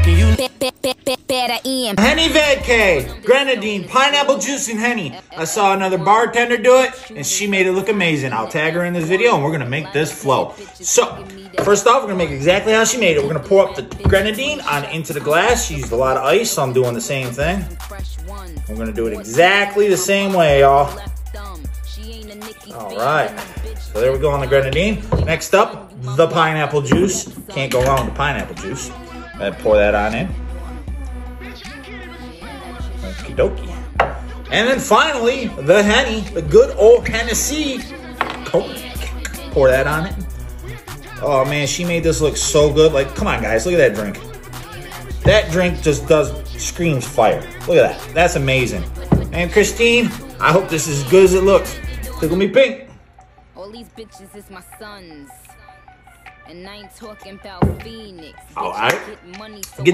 fucking you. Henny Vodka, grenadine, pineapple juice, and Henny. I saw another bartender do it, and she made it look amazing. I'll tag her in this video, and we're gonna make this flow. So, first off, we're gonna make exactly how she made it. We're gonna pour up the grenadine into the glass. She used a lot of ice, so I'm doing the same thing. We're gonna do it exactly the same way, y'all. All right, so there we go on the grenadine. Next up, the pineapple juice. Can't go wrong with the pineapple juice. Pour that on in. Okie dokie. And then finally, the Henny, the good old Hennessy. Pour that on it. Oh man, she made this look so good. Like, come on guys, look at that drink. That drink just screams fire. Look at that, that's amazing. And Christine, I hope this is as good as it looks. Tickle me pink. All these bitches is my sons. And I ain't talking about Phoenix. All right. Get money, so Get